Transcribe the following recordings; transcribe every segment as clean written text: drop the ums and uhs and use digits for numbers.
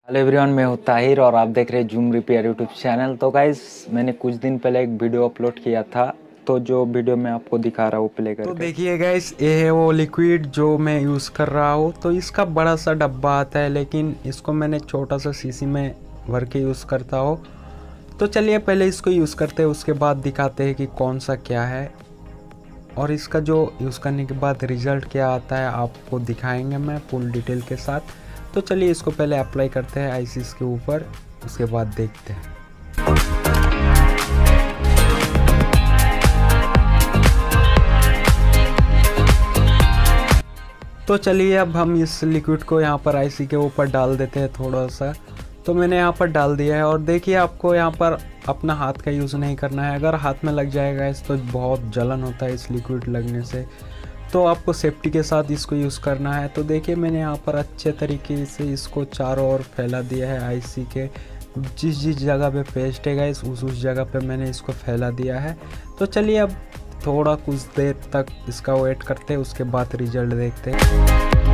Hello everyone, मैं हूँ ताहिर और आप देख रहे हैं जूम रिपेयर यूट्यूब चैनल। तो गाइस, मैंने कुछ दिन पहले एक वीडियो अपलोड किया था, तो जो वीडियो मैं आपको दिखा रहा हूँ प्ले करके। तो देखिए गाइस, ये है वो लिक्विड जो मैं यूज़ कर रहा हूँ। तो इसका बड़ा सा डब्बा आता है, लेकिन इसको मैंने छोटा सा शीशी में भर के यूज़ करता हूँ। तो चलिए पहले इसको यूज़ करते हैं, उसके बाद दिखाते हैं कि कौन सा क्या है और इसका जो यूज़ करने के बाद रिज़ल्ट क्या आता है आपको दिखाएंगे मैं फुल डिटेल के साथ। तो चलिए इसको पहले अप्लाई करते हैं आईसीस के ऊपर, उसके बाद देखते हैं। तो चलिए अब हम इस लिक्विड को यहाँ पर आईसी के ऊपर डाल देते हैं थोड़ा सा। तो मैंने यहाँ पर डाल दिया है और देखिए आपको यहाँ पर अपना हाथ का यूज़ नहीं करना है। अगर हाथ में लग जाएगा इस तो बहुत जलन होता है इस लिक्विड लगने से, तो आपको सेफ्टी के साथ इसको यूज़ करना है। तो देखिए मैंने यहाँ पर अच्छे तरीके से इसको चारों ओर फैला दिया है। आईसी के जिस जिस जगह पे पेस्ट है गाइस उस जगह पे मैंने इसको फैला दिया है। तो चलिए अब थोड़ा कुछ देर तक इसका वेट करते हैं, उसके बाद रिजल्ट देखते हैं।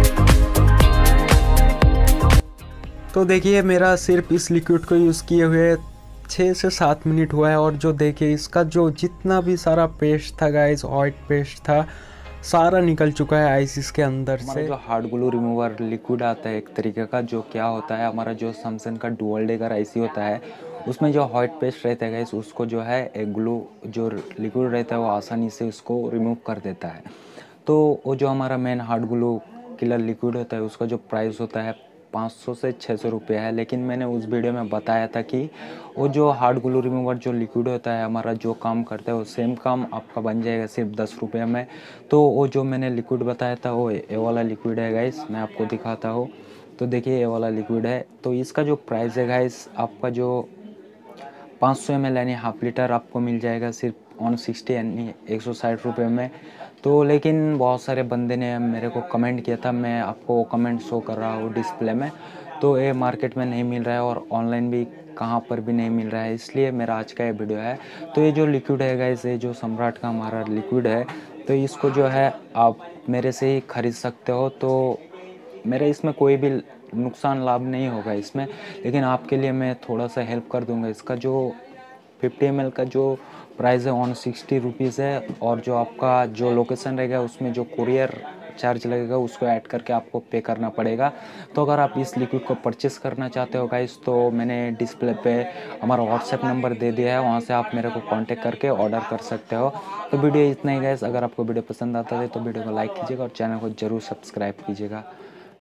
तो देखिए मेरा सिर्फ इस लिक्विड को यूज़ किए हुए 6 से 7 मिनट हुआ है और जो देखिए इसका जो जितना भी सारा पेस्ट था गाइस, ऑयल पेस्ट था, सारा निकल चुका है आईसीस के अंदर से। जो हार्ड ग्लू रिमूवर लिक्विड आता है एक तरीके का, जो क्या होता है हमारा जो सैमसंग का डुअल डेकर आईसी होता है, उसमें जो हॉट पेस्ट रहता है गाइस, उसको जो है एक ग्लू जो लिक्विड रहता है वो आसानी से उसको रिमूव कर देता है। तो वो जो हमारा main hard glue killer liquid होता है उसका जो प्राइस होता है 500 से 600 रुपये है। लेकिन मैंने उस वीडियो में बताया था कि वो जो हार्ड ग्लू रिमूवर जो लिक्विड होता है हमारा जो काम करता है वो सेम काम आपका बन जाएगा सिर्फ 10 रुपये में। तो वो जो मैंने लिक्विड बताया था वो ये वाला लिक्विड है गाइस, मैं आपको दिखाता हूँ। तो देखिए ये वाला लिक्विड है। तो इसका जो प्राइस है गाइस, आपका जो 500 ml यानी हाफ लीटर आपको मिल जाएगा सिर्फ 160 यानी 160 रुपये में। तो लेकिन बहुत सारे बंदे ने मेरे को कमेंट किया था, मैं आपको वो कमेंट शो कर रहा हूँ डिस्प्ले में। तो ये मार्केट में नहीं मिल रहा है और ऑनलाइन भी कहाँ पर भी नहीं मिल रहा है, इसलिए मेरा आज का ये वीडियो है। तो ये जो लिक्विड है गाइस, ये जो सम्राट का हमारा लिक्विड है, तो इसको जो है आप मेरे से ही ख़रीद सकते हो। तो मेरे इसमें कोई भी नुकसान लाभ नहीं होगा इसमें, लेकिन आपके लिए मैं थोड़ा सा हेल्प कर दूंगा। इसका जो 50 ml का जो प्राइस है 160 रुपीज़ है और जो आपका जो लोकेशन रहेगा उसमें जो कुरियर चार्ज लगेगा उसको ऐड करके आपको पे करना पड़ेगा। तो अगर आप इस लिक्विड को परचेस करना चाहते हो गाइस, तो मैंने डिस्प्ले पे हमारा व्हाट्सएप नंबर दे दिया है, वहाँ से आप मेरे को कांटेक्ट करके ऑर्डर कर सकते हो। तो वीडियो इतना ही गाइस, अगर आपको वीडियो पसंद आता है तो वीडियो को लाइक कीजिएगा और चैनल को ज़रूर सब्सक्राइब कीजिएगा।